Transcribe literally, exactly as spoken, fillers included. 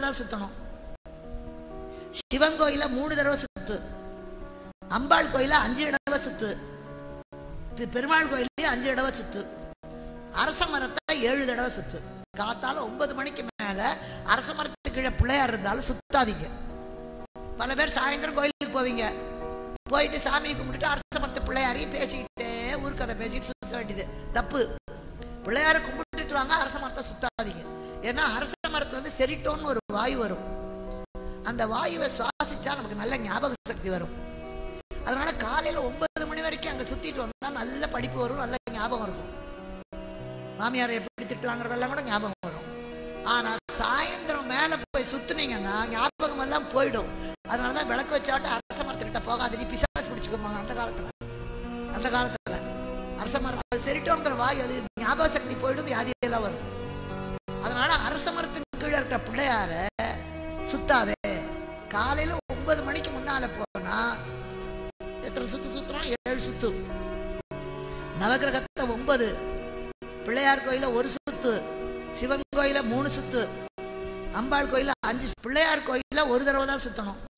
தான் சுத்தணும். சிவன் கோயில மூணு தடவை சுத்து, அம்பாள் கோயில அஞ்சு தடவை சுத்து, பெருமாள் கோயிலே அஞ்சு தடவை சுத்து, அரச மரத்தை ஏழு தடவை சுத்து. காத்தால ஒன்பது மணிக்கு மேல அரச மரத்துக்கு கீழே பிள்ளையார் இருந்தாலும் சுத்தாதீங்க. பல பேர் சாயந்தரம் கோயிலுக்கு போவீங்க, போயிட்டு சாமியை கும்பிட்டுட்டு அரச மரத்து பிள்ளையாரையும் பேசிக்கிட்டே ஊருக்கதை பேசிட்டு சுத்த வேண்டியது தப்பு. பிள்ளையார கும்பிட்டுட்டு வாங்க, அரச மரத்தை சுத்தாதீங்க. ஏன்னா அரச மரத்துல வந்து செரிட்டோன்னு ஒரு வாயு வரும், அந்த வாயுவை சுவாசிச்சா நமக்கு நல்ல ஞாபக சக்தி வரும். அதனால காலையில ஒன்பது மணி வரைக்கும் அங்க சுத்திட்டு வந்தா நல்ல படிப்பு வரும், நல்ல ஞாபகம் இருக்கும். மாமியார் எப்படி திட்டுவாங்கிறதெல்லாம் கூட ஞாபகம் வரும். ஆனா சாயந்தரம் மேல போய் சுத்துனீங்கன்னா ஞாபகம் எல்லாம் போயிடும். அதனாலதான் விளக்கு வச்சாட்டு அரச மரத்துக்கிட்ட போகாது, நீ பிசாசு பிடிச்சுக்கோங்க. அந்த காலத்துல அந்த காலத்துல அரச மரம் அது செரிட்டோங்கிற வாயு, அது ஞாபக சக்தி போயிடும், வியாதியெல்லாம் வரும். அதனால அரச மரத்தின் கீழே இருக்கிற பிள்ளையார சுத்தாதே. காலையில ஒன்பது மணிக்கு முன்னால போனா எத்தனை சுத்து சுத்துறோம்? ஏழு சுத்து. நவகிரகத்தை ஒன்பது, பிள்ளையார் கோயில ஒரு சுத்து, சிவன் கோயில மூணு சுத்து, அம்பாள் கோயில அஞ்சு. பிள்ளையார் கோயில ஒரு தடவை தான் சுத்தணும்.